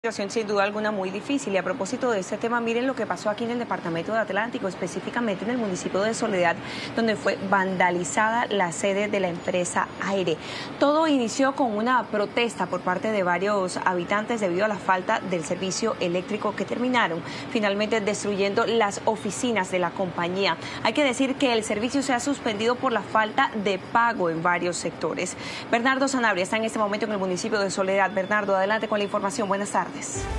Situación sin duda alguna muy difícil, y a propósito de este tema, miren lo que pasó aquí en el departamento de Atlántico, específicamente en el municipio de Soledad, donde fue vandalizada la sede de la empresa Aire. Todo inició con una protesta por parte de varios habitantes debido a la falta del servicio eléctrico, que terminaron finalmente destruyendo las oficinas de la compañía. Hay que decir que el servicio se ha suspendido por la falta de pago en varios sectores. Bernardo Sanabria está en este momento en el municipio de Soledad. Bernardo, adelante con la información. Buenas tardes.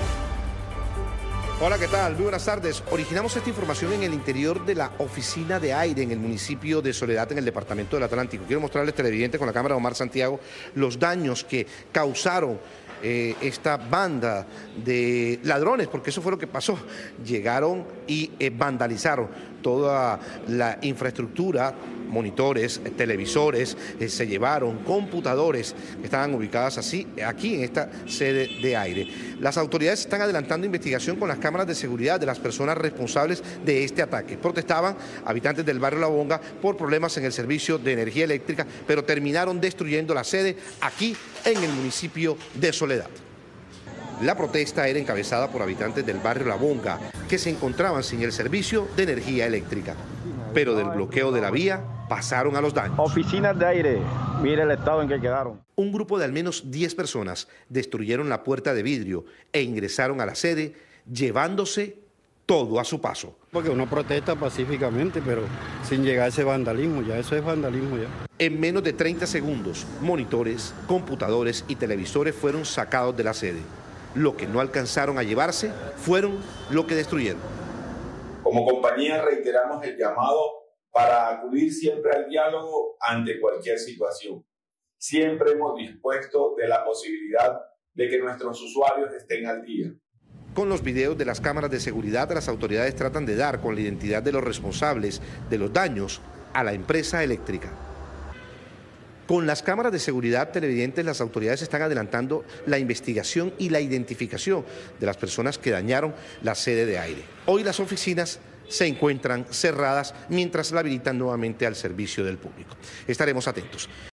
Hola, ¿qué tal? Muy buenas tardes. Originamos esta información en el interior de la oficina de Aire en el municipio de Soledad, en el departamento del Atlántico. Quiero mostrarles, televidentes, con la cámara de Omar Santiago, los daños que causaron esta banda de ladrones, porque eso fue lo que pasó. Llegaron y vandalizaron toda la infraestructura, monitores, televisores, se llevaron computadores que estaban ubicadas aquí en esta sede de Aire. Las autoridades están adelantando investigación con las cámaras de seguridad de las personas responsables de este ataque. Protestaban habitantes del barrio La Bonga por problemas en el servicio de energía eléctrica, pero terminaron destruyendo la sede aquí en el municipio de Soledad. La protesta era encabezada por habitantes del barrio La Bonga, que se encontraban sin el servicio de energía eléctrica, pero del bloqueo de la vía pasaron a los daños. Oficinas de Aire, mire el estado en que quedaron. Un grupo de al menos 10 personas destruyeron la puerta de vidrio e ingresaron a la sede, llevándose todo a su paso. Porque uno protesta pacíficamente, pero sin llegar a ese vandalismo, ya eso es vandalismo ya. En menos de 30 segundos, monitores, computadores y televisores fueron sacados de la sede. Lo que no alcanzaron a llevarse fueron lo que destruyeron. Como compañía reiteramos el llamado para acudir siempre al diálogo ante cualquier situación. Siempre hemos dispuesto de la posibilidad de que nuestros usuarios estén al día. Con los videos de las cámaras de seguridad, las autoridades tratan de dar con la identidad de los responsables de los daños a la empresa eléctrica. Con las cámaras de seguridad, televidentes, las autoridades están adelantando la investigación y la identificación de las personas que dañaron la sede de Aire. Hoy las oficinas se encuentran cerradas mientras la habilitan nuevamente al servicio del público. Estaremos atentos.